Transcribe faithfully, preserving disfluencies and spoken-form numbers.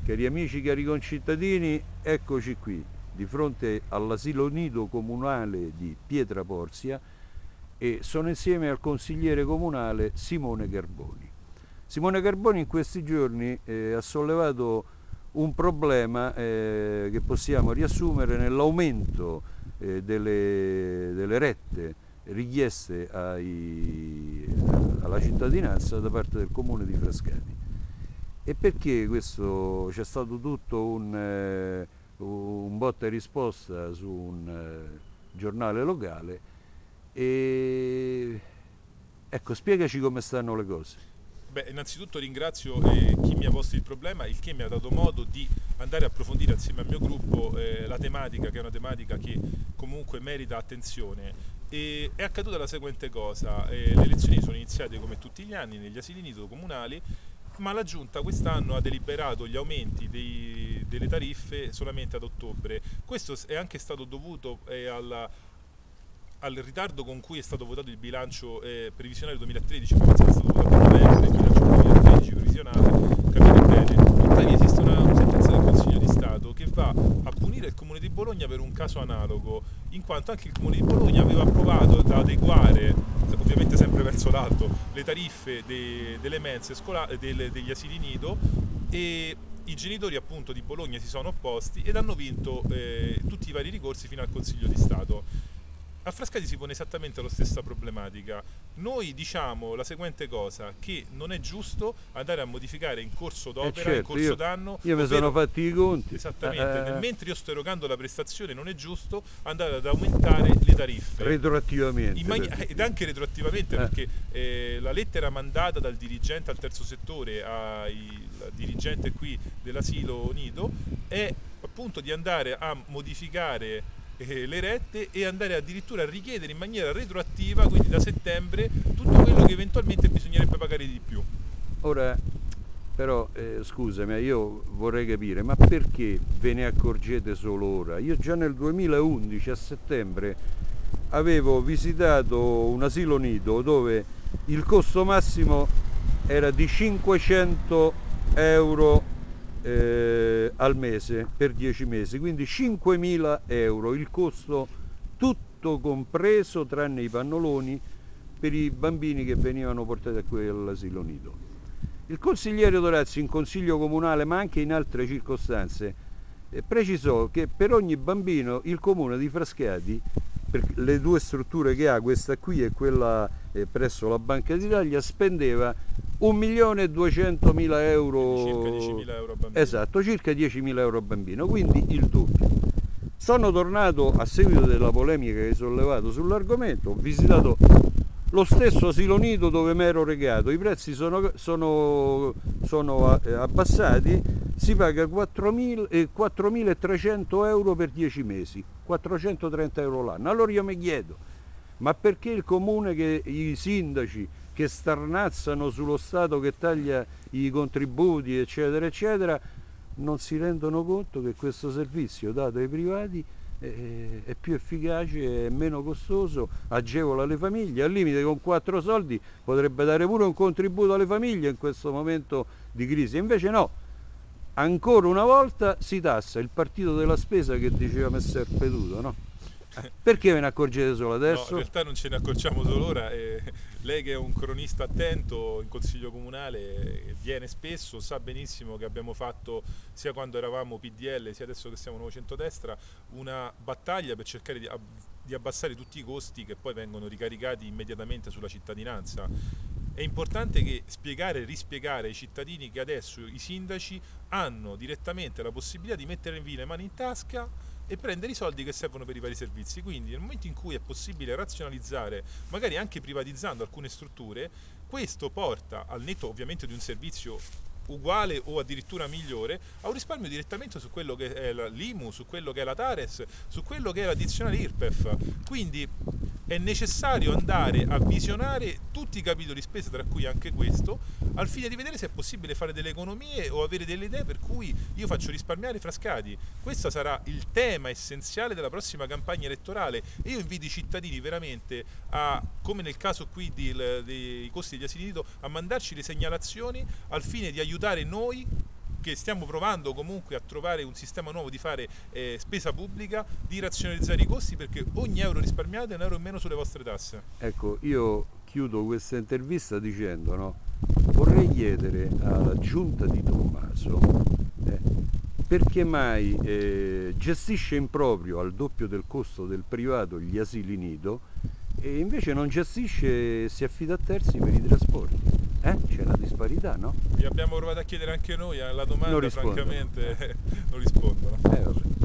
Cari amici, cari concittadini, eccoci qui, di fronte all'asilo nido comunale di Pietraporzia e sono insieme al consigliere comunale Simone Carboni. Simone Carboni in questi giorni eh, ha sollevato un problema eh, che possiamo riassumere nell'aumento eh, delle, delle rette richieste ai, alla cittadinanza da parte del comune di Frascati. E perché questo c'è stato tutto un, eh, un botta e risposta su un eh, giornale locale e ecco, spiegaci come stanno le cose. Beh, innanzitutto ringrazio eh, chi mi ha posto il problema, il che mi ha dato modo di andare a approfondire assieme al mio gruppo eh, la tematica, che è una tematica che comunque merita attenzione. E è accaduta la seguente cosa: eh, le lezioni sono iniziate come tutti gli anni negli asili nido comunali, ma la giunta quest'anno ha deliberato gli aumenti dei- delle tariffe solamente ad ottobre. Questo è anche stato dovuto eh, alla al ritardo con cui è stato votato il bilancio eh, previsionale duemilatredici, come è stato votato a novembre, il bilancio duemilatredici previsionale, capite bene. Tuttavia esiste una, una sentenza del Consiglio di Stato che va a punire il Comune di Bologna per un caso analogo, in quanto anche il Comune di Bologna aveva approvato da adeguare, ovviamente sempre verso l'alto, le tariffe de, delle mense scolari, degli asili nido, e i genitori appunto di Bologna si sono opposti ed hanno vinto eh, tutti i vari ricorsi fino al Consiglio di Stato. A Frascati si pone esattamente la stessa problematica. Noi diciamo la seguente cosa: che non è giusto andare a modificare in corso E d'opera, in certo, corso io, d'anno, io mi sono ovvero fatti i conti. Eh, esattamente, nel eh, mentre io sto erogando la prestazione non è giusto andare ad aumentare le tariffe. In retroattivamente per mani- di ed più. anche retroattivamente, Eh, perché eh, la lettera mandata dal dirigente al terzo settore al dirigente qui dell'asilo nido è appunto di andare a modificare eh, le rette e andare addirittura a richiedere in maniera retroattiva, quindi da settembre, tutto quello che eventualmente bisognerebbe pagare di più. ora, però, eh, scusami, io vorrei capire, ma perché ve ne accorgete solo ora? Io già nel duemilaundici, a settembre, avevo visitato un asilo nido dove il costo massimo era di cinquecento euro eh, al mese per dieci mesi, quindi cinquemila euro il costo tutto compreso tranne i pannoloni per i bambini che venivano portati a quell'asilo nido. Il consigliere Dorazzi in consiglio comunale, ma anche in altre circostanze, eh, precisò che per ogni bambino il comune di Frascati, per le due strutture che ha, questa qui e quella eh, presso la Banca d'Italia, spendeva un milione e duecentomila Quindi circa euro, diecimila euro a bambino. esatto, circa diecimila euro a bambino, quindi il doppio. Sono tornato a seguito della polemica che hai sollevato sull'argomento, ho visitato lo stesso asilo nido dove mi ero recato, i prezzi sono, sono, sono abbassati, si paga quattromilatrecento euro per dieci mesi, quattrocentotrenta euro l'anno. Allora io mi chiedo, ma perché il comune, che i sindaci che starnazzano sullo Stato che taglia i contributi eccetera eccetera non si rendono conto che questo servizio dato ai privati è più efficace, è meno costoso, agevola le famiglie, al limite con quattro soldi potrebbe dare pure un contributo alle famiglie in questo momento di crisi, invece no, ancora una volta si tassa il partito della spesa che diceva Messer Peduto, no? Eh, perché ve ne accorgete solo No, in adesso? realtà non ce ne accorgiamo solo ora. eh, lei che è un cronista attento in consiglio comunale, eh, viene spesso, sa benissimo che abbiamo fatto, sia quando eravamo P D L sia adesso che siamo Nuovo Centrodestra, una battaglia per cercare di, ab- di abbassare tutti i costi che poi vengono ricaricati immediatamente sulla cittadinanza. È importante che spiegare e rispiegare ai cittadini che adesso i sindaci hanno direttamente la possibilità di mettere le mani in tasca e prendere i soldi che servono per i vari servizi. Quindi nel momento in cui è possibile razionalizzare, magari anche privatizzando alcune strutture, questo porta, al netto ovviamente di un servizio uguale o addirittura migliore, a un risparmio direttamente su quello che è l'I M U, su quello che è la Tares, su quello che è l'addizionale I R P E F. Quindi è necessario andare a visionare tutti i capitoli spesa, tra cui anche questo, al fine di vedere se è possibile fare delle economie o avere delle idee per cui io faccio risparmiare i Frascati. Questo sarà il tema essenziale della prossima campagna elettorale e io invito i cittadini veramente a, come nel caso qui dei costi degli asili nido, a mandarci le segnalazioni al fine di aiutare noi che stiamo provando comunque a trovare un sistema nuovo di fare eh, spesa pubblica, di razionalizzare i costi, perché ogni euro risparmiato è un euro in meno sulle vostre tasse. Ecco, io chiudo questa intervista dicendo, no, vorrei chiedere alla giunta di Tommaso eh, perché mai eh, gestisce in proprio al doppio del costo del privato gli asili nido e invece non gestisce e si affida a terzi per i trasporti. Eh? C'è una disparità, no? Vi abbiamo provato a chiedere anche noi, alla domanda Non rispondono. francamente non rispondono. Eh, vabbè.